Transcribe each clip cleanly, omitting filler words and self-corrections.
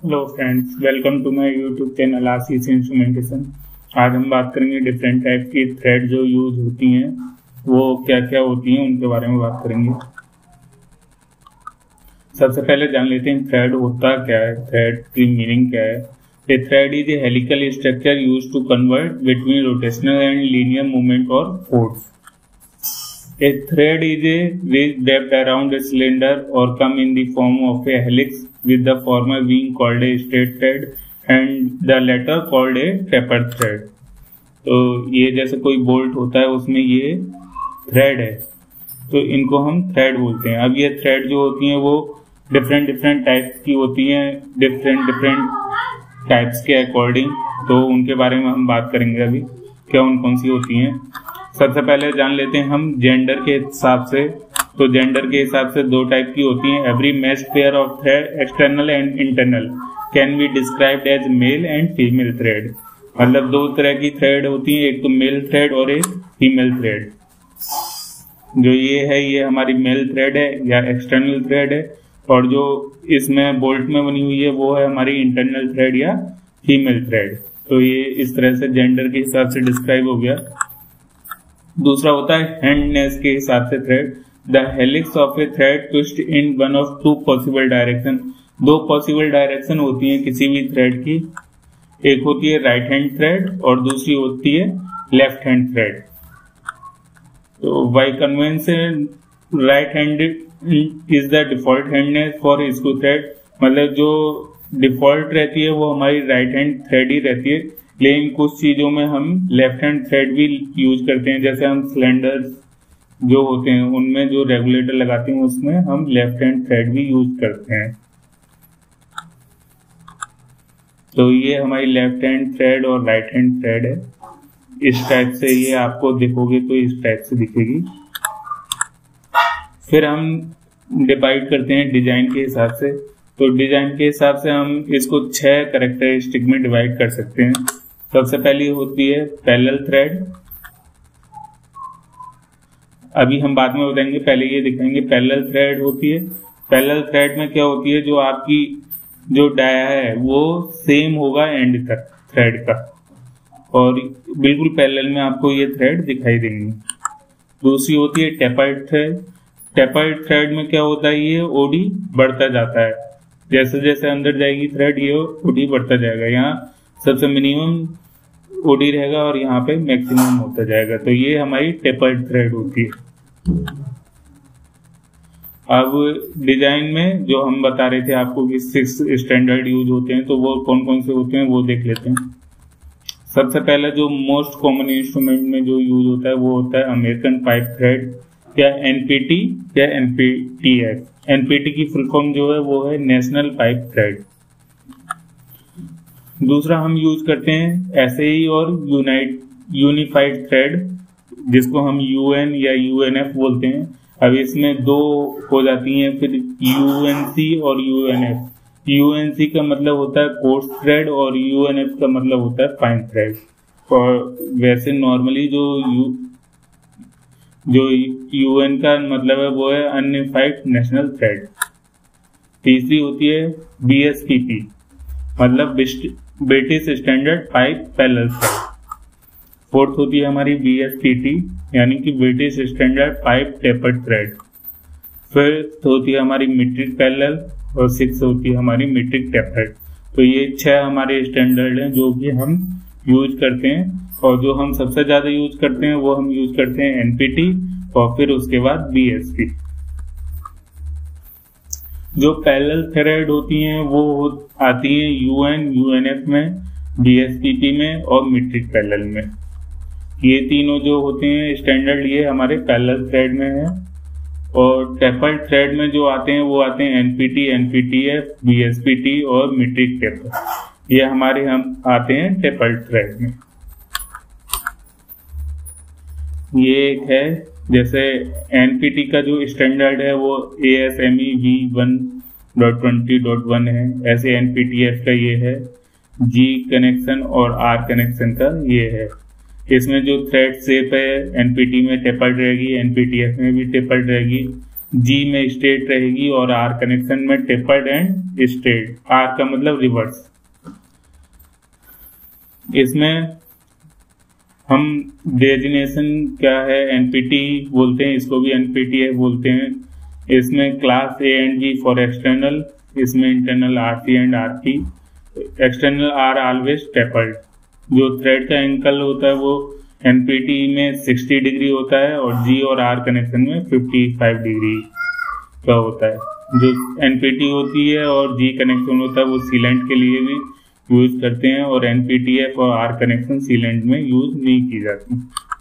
Hello friends, welcome to my YouTube channel Ashish instrumentation. आज हम बात करेंगे डिफरेंट टाइप की थ्रेड जो यूज होती हैं, वो क्या क्या होती हैं, उनके बारे में बात करेंगे। सबसे पहले जान लेते हैं थ्रेड होता क्या है, थ्रेड की मीनिंग क्या है। A thread is a helical structure used to convert between rotational and linear movement और force. A thread is a ridge wrapped around a cylinder or come in the form of a helix, with the former being called a straight thread and the latter called a tapered thread. तो ये जैसे कोई bolt होता है उसमें ये thread है, तो इनको हम थ्रेड बोलते हैं। अब ये थ्रेड जो होती हैं वो डिफरेंट टाइप्स की होती हैं, डिफरेंट टाइप्स के अकॉर्डिंग। तो उनके बारे में हम बात करेंगे अभी, क्या कौन सी होती हैं। सबसे पहले जान लेते हैं हम जेंडर के हिसाब से। तो जेंडर के हिसाब से दो टाइप की होती हैं। Every matched pair of thread external and internal can be described as male and female thread. मतलब दो तरह की थ्रेड होती हैं, एक तो मेल थ्रेड और एक फीमेल थ्रेड। जो ये है ये हमारी मेल थ्रेड है या एक्सटर्नल थ्रेड है, और जो इसमें बोल्ट में बनी हुई है वो है हमारी इंटरनल थ्रेड या फीमेल थ्रेड। तो ये इस तरह से जेंडर के हिसाब से डिस्क्राइब हो गया। दूसरा होता है हैंडनेस के हिसाब से thread. The helix of a thread twist in one of two possible direction. दो पॉसिबल डायरेक्शन होती हैं किसी भी थ्रेड की, एक होती है राइट हैंड थ्रेड और दूसरी होती है लेफ्ट हैंड थ्रेड। तो by convention right hand is the default handedness for screw thread. मतलब जो डिफॉल्ट रहती है वो हमारी राइट हैंड थ्रेड ही रहती है, लेकिन कुछ चीजों में हम लेफ्ट हैंड थ्रेड भी यूज करते हैं। जैसे हम सिलेंडर्स जो होते हैं उनमें जो रेगुलेटर लगाते हैं उसमें हम लेफ्ट हैंड थ्रेड भी यूज करते हैं। तो ये हमारी लेफ्ट हैंड थ्रेड और राइट हैंड थ्रेड है। इस टाइप से ये आपको दिखोगे तो इस टाइप से दिखेगी। फिर हम डिवाइड करते हैं डिजाइन के हिसाब से। तो डिजाइन के हिसाब से हम इसको 6 कैरेक्टरिस्टिक में डिवाइड कर सकते हैं। सबसे पहली होती है पैरेलल थ्रेड। अभी हम बाद में बताएंगे, पहले ये दिखाएंगे। पैरेलल थ्रेड होती है, पैरेलल थ्रेड में क्या होती है, जो आपकी जो डाया है वो सेम होगा एंड तक थ्रेड का, और बिल्कुल पैरेलल में आपको ये थ्रेड दिखाई देंगी। दूसरी होती है टेपर्ड थ्रेड। टेपर्ड थ्रेड में क्या होता है, ये ओडी बढ़ता जाता है, जैसे जैसे अंदर जाएगी थ्रेड ये ओडी बढ़ता जाएगा। यहाँ सबसे मिनिमम ओडी रहेगा और यहाँ पे मैक्सिमम होता जाएगा। तो ये हमारी टेपर्ड थ्रेड होती है। अब डिजाइन में जो हम बता रहे थे आपको कि 6 स्टैंडर्ड यूज होते हैं, तो वो कौन कौन से होते हैं वो देख लेते हैं। सबसे पहले जो मोस्ट कॉमन इंस्ट्रूमेंट में जो यूज होता है वो होता है अमेरिकन पाइप थ्रेड या एनपीटी या एनपीटीएफ। एनपीटी की फुल फॉर्म जो है वो है नेशनल पाइप थ्रेड। दूसरा हम यूज करते हैं एसएई और यूनिफाइड थ्रेड, जिसको हम यूएन या यूएनएफ बोलते हैं। अब इसमें दो हो जाती हैं फिर यूएनसी और यूएनएफ। यूएनसी का मतलब होता है कोर्स थ्रेड और यूएनएफ का मतलब होता है फाइन थ्रेड। और वैसे नॉर्मली जो यूएन का मतलब है वो है अनयूनिफाइड नेशनल थ्रेड। तीसरी होती है बीएसपीपी, मतलब British standard pipe parallel thread. Fourth होती है हमारी बीएसपीटी, यानी कि British standard pipe tapered thread. Fifth होती है हमारी मीट्रिक पैरेलल और सिक्स होती है हमारी मीट्रिक टेपर्ड। तो ये 6 हमारे स्टैंडर्ड हैं जो कि हम यूज करते हैं, और जो हम सबसे ज्यादा यूज करते हैं वो हम यूज करते हैं एनपीटी और फिर उसके बाद बीएसपी। जो पैरेलल थ्रेड होती हैं वो आती हैं यूएन यूएनएफ में, बीएसपीपी में और मीट्रिक पैरेलल में। ये तीनों जो होते हैं स्टैंडर्ड ये हमारे पैरेलल थ्रेड में है। और टेपर्ड थ्रेड में जो आते हैं वो आते हैं एनपीटी, एनपीटीएफ, बीएसपीटी और मीट्रिक टेपर्ड। ये हमारे हम आते हैं टेपर्ड थ्रेड में। ये एक है, जैसे एनपीटी का जो स्टैंडर्ड है वो ASME V1.20.1 है। ऐसे एनपीटीएफ का ये है, G कनेक्शन और R कनेक्शन का ये है। इसमें जो थ्रेड शेप है एनपीटी में टेपर्ड रहेगी, एनपीटीएफ में भी टेपर्ड रहेगी, जी में स्ट्रेट रहेगी और आर कनेक्शन में टेपर्ड एंड स्ट्रेट। आर का मतलब रिवर्स। इसमें हम डेजिग्नेशन क्या है, एनपीटी बोलते हैं, इसको भी एनपीटीआई बोलते हैं। इसमें class A and G for external, इसमें internal RC and RP. External are always tapered. जो थ्रेड का एंगल होता है वो एनपीटी में 60 डिग्री होता है और जी और आर कनेक्शन में 55 डिग्री का होता है। जो एनपीटी होती है और जी कनेक्शन होता है वो सीलेंट के लिए भी यूज करते हैं और एनपीटीएफ और आर कनेक्शन सीलेंट में यूज नहीं की जाती।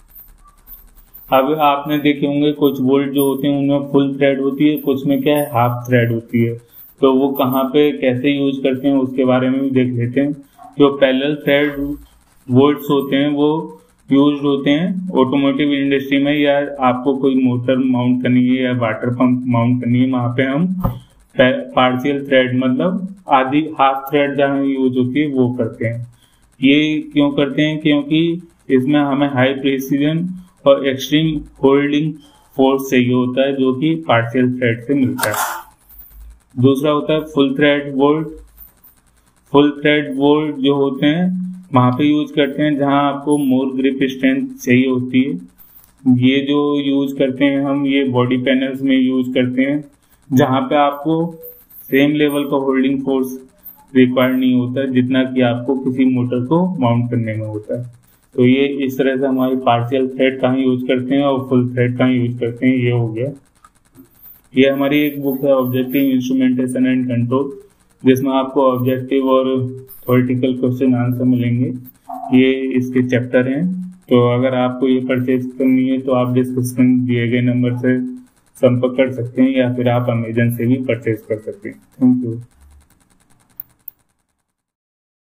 अब आपने देखे होंगे कुछ बोल्ट जो होते हैं उनमें फुल थ्रेड होती है, कुछ में क्या है हाफ थ्रेड होती है। तो वो कहाँ पे कैसे यूज करते हैं उसके बारे में भी देख लेते हैं। जो पैरेलल थ्रेड बोल्ट्स होते हैं वो यूज होते हैं ऑटोमोटिव इंडस्ट्री में, या आपको कोई मोटर माउंट करनी है या वाटर पंप माउंट करनी है, वहां पे हम पार्शियल थ्रेड मतलब आधी हाफ थ्रेड जहाँ यूज होती है वो करते हैं। ये क्यों करते हैं? क्योंकि इसमें हमें हाई प्रिसीजन और एक्सट्रीम होल्डिंग फोर्स चाहिए होता है जो कि पार्शियल थ्रेड से मिलता है। दूसरा होता है full thread bolt. Full thread bolt जो होते हैं वहां पे यूज करते हैं जहां आपको मोर ग्रिप स्ट्रेंथ चाहिए होती है। ये जो यूज करते हैं हम ये बॉडी पैनल्स में यूज करते हैं जहां पे आपको सेम लेवल का होल्डिंग फोर्स रिक्वायर्ड नहीं होता है जितना कि आपको किसी मोटर को माउंट करने में होता है। तो ये इस तरह से हमारी पार्शियल थ्रेड कहाँ यूज करते हैं और फुल थ्रेड कहाँ यूज करते हैं, ये हो गया। ये हमारी एक बुक है ऑब्जेक्टिव इंस्ट्रूमेंटेशन एंड कंट्रोल, जिसमें आपको ऑब्जेक्टिव और थ्योरेटिकल क्वेश्चन आंसर मिलेंगे। ये इसके चैप्टर हैं। तो अगर आपको ये परचेज करनी है तो आप डिस्क्रिप्शन दिए गए नंबर से संपर्क कर सकते हैं या फिर आप अमेजन से भी परचेज कर सकते हैं। Thank you.